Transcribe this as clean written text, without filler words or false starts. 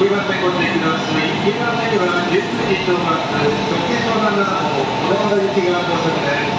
番線ご注意ください。2番線には、10時到着、特急湘南なども、小田原行きが到着です。